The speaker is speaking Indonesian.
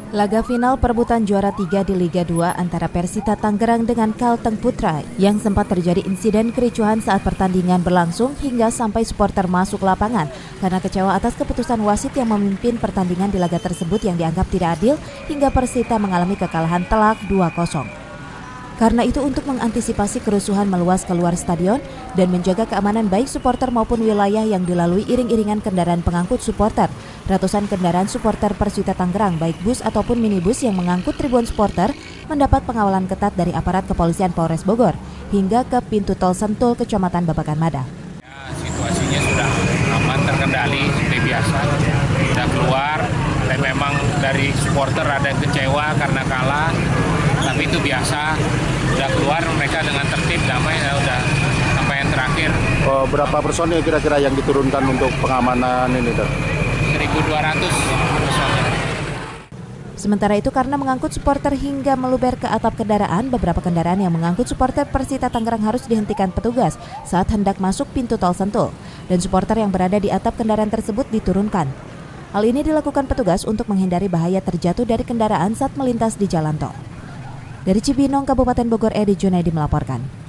Laga final perebutan juara 3 di Liga 2 antara Persita Tangerang dengan Kalteng Putra yang sempat terjadi insiden kericuhan saat pertandingan berlangsung hingga sampai supporter masuk lapangan karena kecewa atas keputusan wasit yang memimpin pertandingan di laga tersebut yang dianggap tidak adil hingga Persita mengalami kekalahan telak 2-0. Karena itu untuk mengantisipasi kerusuhan meluas keluar stadion dan menjaga keamanan baik supporter maupun wilayah yang dilalui iring-iringan kendaraan pengangkut supporter, ratusan kendaraan supporter Persita Tangerang baik bus ataupun minibus yang mengangkut ribuan supporter mendapat pengawalan ketat dari aparat kepolisian Polres Bogor hingga ke pintu tol Sentul, Kecamatan Babakan Mada. Situasinya sudah aman, terkendali seperti biasa, sudah keluar. Dan memang dari supporter ada kecewa karena kalah, tapi itu biasa. Udah keluar mereka dengan tertib, damai, udah sampai yang terakhir. Berapa personil kira-kira yang diturunkan untuk pengamanan ini, Dok? 1.200 personil. Sementara itu karena mengangkut supporter hingga meluber ke atap kendaraan, beberapa kendaraan yang mengangkut supporter Persita Tangerang harus dihentikan petugas saat hendak masuk pintu tol Sentul, dan supporter yang berada di atap kendaraan tersebut diturunkan. Hal ini dilakukan petugas untuk menghindari bahaya terjatuh dari kendaraan saat melintas di jalan tol. Dari Cibinong, Kabupaten Bogor, Edi Junaidi melaporkan.